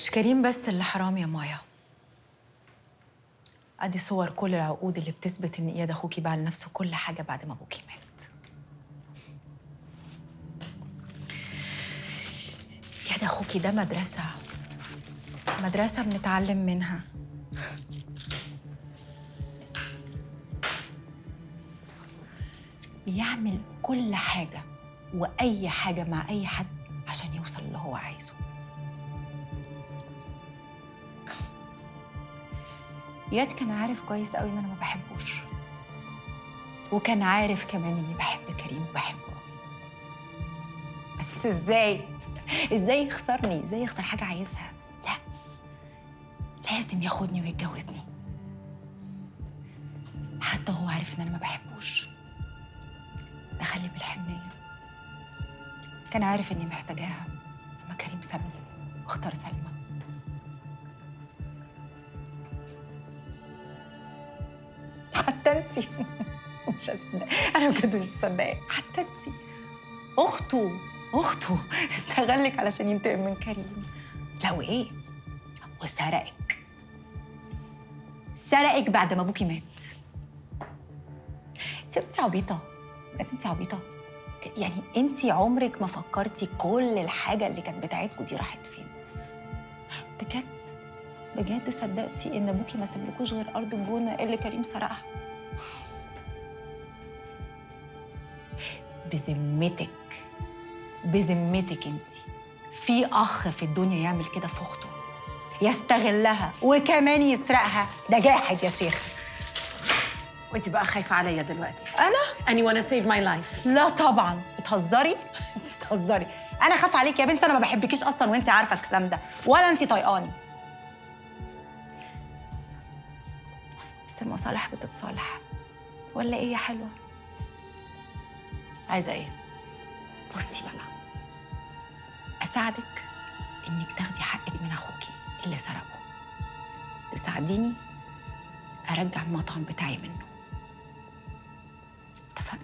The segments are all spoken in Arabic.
مش كريم بس اللي حرام يا مايا. ادي صور كل العقود اللي بتثبت ان اياد اخوكي باع لنفسه كل حاجه بعد ما ابوكي مات. اياد اخوكي ده مدرسه بنتعلم منها. بيعمل كل حاجه واي حاجه مع اي حد عشان يوصل اللي هو عايزه. اياد كان عارف كويس قوي ان انا ما بحبوش، وكان عارف كمان اني بحب كريم وبحبه قوي. بس ازاي يخسرني؟ ازاي يخسر حاجه عايزها؟ لا، لازم ياخدني ويتجوزني حتى هو عارف ان انا ما بحبوش. دخلي بالحنيه، كان عارف اني محتاجاها لما كريم سابني واختار سلمى. حتى انتي مش هصدق، انا بجد مش مصدقه. حتى انتي اخته استغلك علشان ينتقم من كريم. لا وايه، سرقك بعد ما ابوكي مات. انتي عبيطه، انتي عبيطه. يعني انتي عمرك ما فكرتي كل الحاجه اللي كانت بتاعتكوا دي راحت فين؟ بجد صدقتي ان ابوكي ما سابلكوش غير ارض الجونه اللي كريم سرقها؟ بذمتك انتي في اخ في الدنيا يعمل كده في اخته؟ يستغلها وكمان يسرقها؟ ده جاحد يا شيخ. وانت بقى خايفه عليا دلوقتي؟ انا اني وانا سيف ماي لايف. لا طبعا، بتهزري. انا خاف عليك يا بنتي، انا ما بحبكيش اصلا وانت عارفه الكلام ده، ولا انت طايقاني. بس المصالح بتتصالح ولا ايه يا حلوه؟ عايزه ايه؟ بصي بقى، اساعدك انك تاخدي حقك من اخوكي اللي سرقه، تساعديني ارجع المطعم بتاعي منه. اتفقنا؟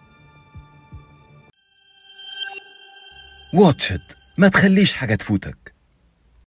واتش إت، ما تخليش حاجة تفوتك.